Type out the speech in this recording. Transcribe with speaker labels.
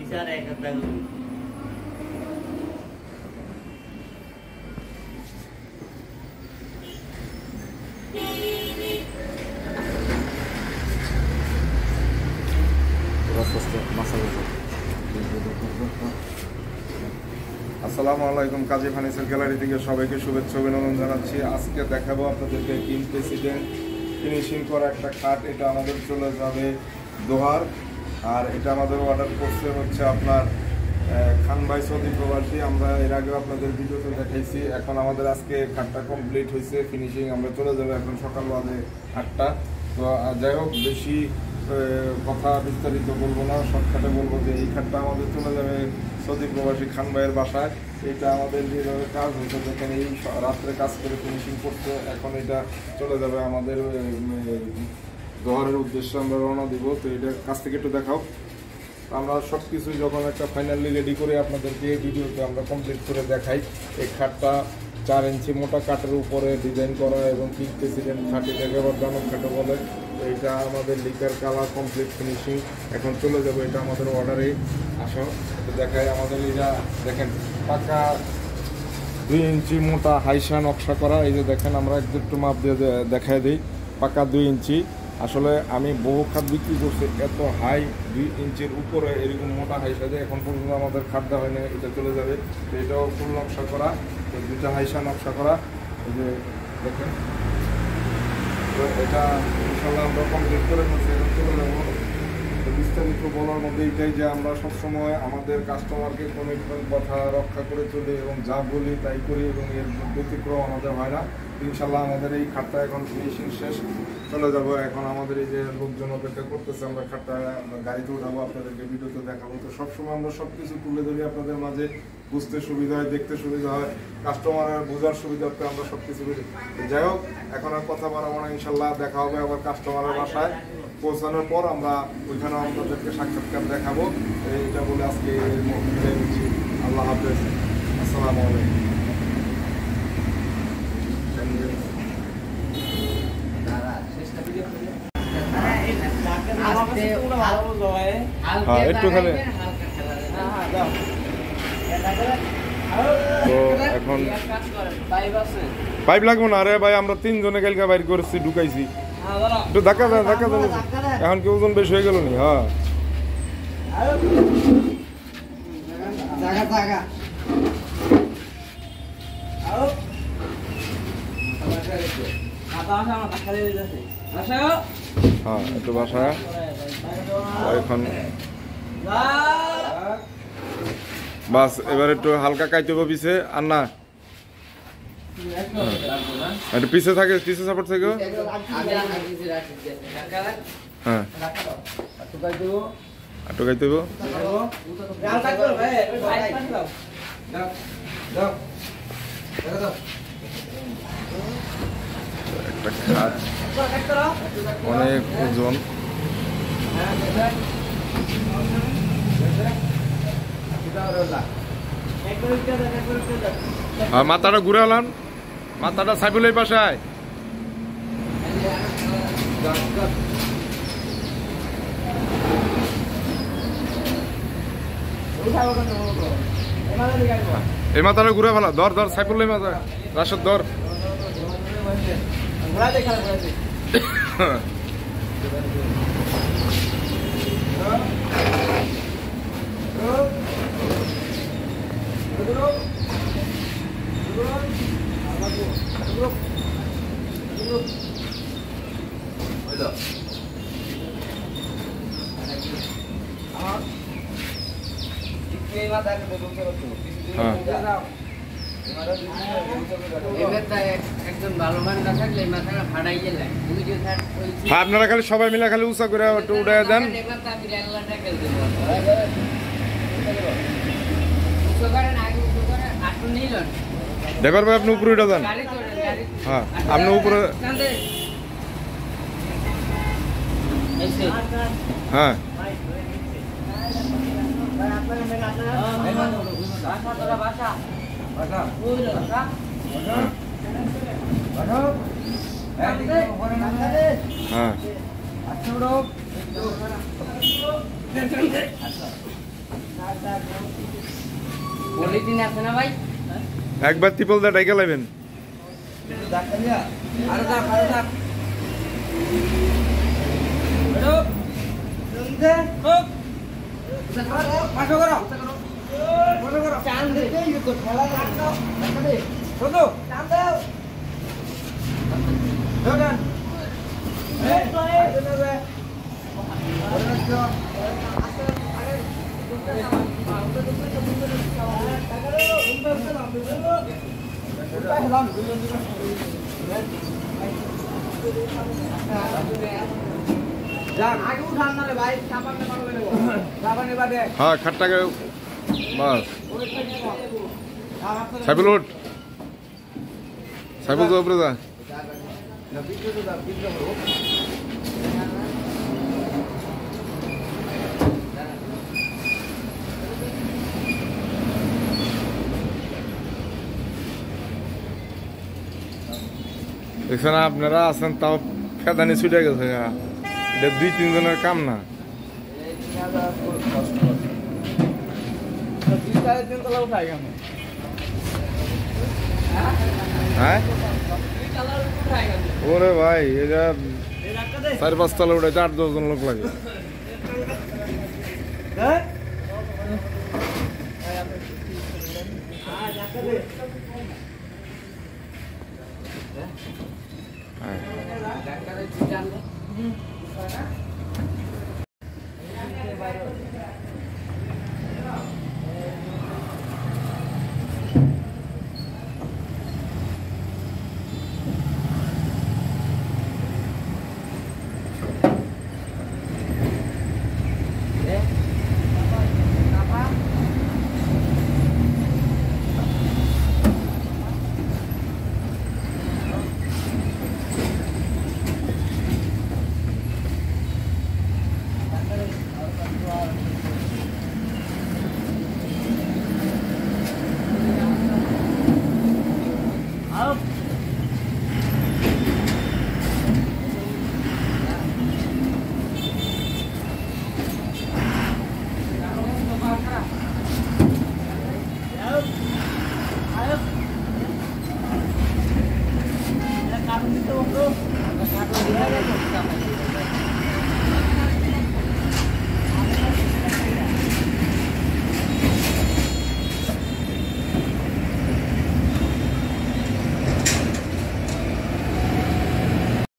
Speaker 1: আসসালামু আলাইকুম, কাজী furniture gallery থেকে সবাইকে শুভেচ্ছা অভিনন্দন জানাচ্ছি। আজকে দেখাবো আপনাদেরকে কিং প্রেসিডেন্ট ফিনিশিং করা একটা খাট। এটা আমাদের চলে যাবে দোহার, আর এটা আমাদের অর্ডার করছে হচ্ছে আপনার খান ভাই সৌদি প্রবাসী। আমরা এর আগে আপনাদের ভিডিওতে দেখাইছি। এখন আমাদের আজকে খাটটা কমপ্লিট হয়েছে, ফিনিশিং আমরা চলে যাবো এখন সকাল বাজে 8টা। তো যাই হোক, বেশি কথা বিস্তারিত বলবো না, শর্টকাটে বলবো যে এই খাটটা আমাদের চলে যাবে সৌদি প্রবাসী খান ভাইয়ের বাসায়। এটা আমাদের যেভাবে কাজ হয়েছে, দেখেন এই রাত্রে কাজ করে ফিনিশিং করতে, এখন এটা চলে যাবে আমাদের দোহারের উদ্দেশ্যে আমরা রওনা দিব। তো এটা কাছ থেকে একটু দেখাও। আমরা সব কিছুই যখন একটা ফাইনালি রেডি করে আপনাদেরকে ভিডিওতে আমরা কমপ্লিট করে দেখাই। এই খাটটা 4 ইঞ্চি মোটা কাঠের উপরে ডিজাইন করা এবং কিং প্রেসিডেন্ট খাট, এটাকে আবার দানব খাটও বলে। এটা আমাদের লিকার কালার কমপ্লিট ফিনিশিং, এখন চলে যাবে এটা আমাদের অর্ডারে আসো। দেখায় আমাদের এটা দেখেন পাকা 2 ইঞ্চি মোটা হাইসা নকশা করা। এই যে দেখেন আমরা একটু মাপ দিয়ে দেখায় দিই, পাকা 2 ইঞ্চি। আসলে আমি বহু খাট বিক্রি করছি, এত হাই 2 ইঞ্চির উপরে এরকম মোটা হাইসা দিয়ে এখন পর্যন্ত আমাদের খাট দেওয়া হয়নি। এটা চলে যাবে, তো এটাও ফুল নকশা করা, 2টা হাইসা নকশা করা। এই যে দেখেন, তো এটা ইনশাল্লাহ আমরা কমপ্লিট করে ফেলছি, এখন চলে যাবো। তো বিস্তারিত বলার মধ্যে এটাই যে আমরা সবসময় আমাদের কাস্টমারকে কমিটমেন্ট কথা রক্ষা করে চলি এবং যা বলি তাই করি, এবং এর ব্যতিক্রম আমাদের হয় না। ইনশাল্লাহ আমাদের এই খাটটা এখন ফিনিশিং শেষ, চলে যাব। এখন আমাদের এই যে লোকজন অপেক্ষা করতেছে, আমরা খাটটা গাড়িতে উঠাবো, আপনাদেরকে ভিডিওতে দেখাবো। তো সবসময় আমরা সব কিছু তুলে ধরি আপনাদের মাঝে, বুঝতে সুবিধা হয়, দেখতে সুবিধা হয়, কাস্টমারের বোঝার সুবিধার্থে আমরা সব কিছু বলি। যাই হোক, এখন আর কথা বাড়াবো না, ইনশাল্লাহ দেখা হবে আবার কাস্টমারের বাসায় পৌঁছানোর পর। আমরা ওইখানে আপনাদেরকে সাক্ষাৎকার দেখাবো। এইটা বলে আজকে বিদায় নিচ্ছি। আল্লাহ হাফেজ, আসসালামু আলাইকুম। একটু খালি তো এখন পাইপ লাগবো না। আরে ভাই, আমরা 3 জনে কালকে বাইর করেছি, ঢুকাইছি। একটু ধাক্কা দেন, ধাক্কা দেন। এখন কি ওজন বেশি হয়ে গেল নি? হ্যাঁ, একটু বাসায় এখন বাস। এবার একটু হালকা কাইতে হবে পিছে, আর না একটু পিছে থাকে, পিছে সাপোর্ট থাকে। হ্যাঁ, একটু কাইতে হবে। একটা খাট অনেক ওজন, মাথাটা ঘুরে এলাম, মাথাটা সাইফুল এই পাশায়। এই মাথাটা ঘুরে ফেলা, ধর ধর সাইফুল এই মাথা, রাশেদ ধর। আপনারা খালি সবাই মিলে খালি উঁচা করে একটু উঠে দেন। ড্রাইভার ভাই, আপনি উপরে উঠে দেন। হ্যাঁ, আপনি উপরে। হ্যাঁ, হ্যাঁ,
Speaker 2: পলিথিন আছে না ভাই?
Speaker 1: একবার ত্রিপল দা ডাইকা লাইবেন।
Speaker 2: আরো দাও, আরো দাও। বেরো। জলদি হোক। পাশো করো। পাশো করো। চান দে এই তো খেলা দাও। দেখা দে। শোনো। চান দাও। ধরন। এই তো এই দেবে। ওরে আস্তে আরে
Speaker 1: হ্যাঁ খাটটাকে বাস সাইবুল উঠ সাইবুল তো উপরে যা দেখছেন আপনারা আছেন তাও ফেদানি ছুটে গেছে এটা 2-3 জনের কাম না হ্যাঁ ওরে ভাই এটা 4-5 তলা উঠাইতে 8-10 জন লোক লাগে